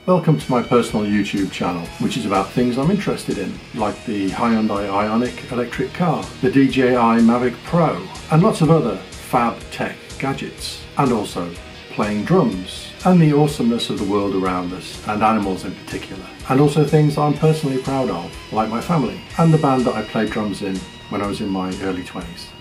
Welcome to my personal YouTube channel, which is about things I'm interested in, like the Hyundai Ioniq electric car, the DJI Mavic Pro, and lots of other fab tech gadgets, and also playing drums, and the awesomeness of the world around us, and animals in particular, and also things I'm personally proud of, like my family, and the band that I played drums in when I was in my early 20s.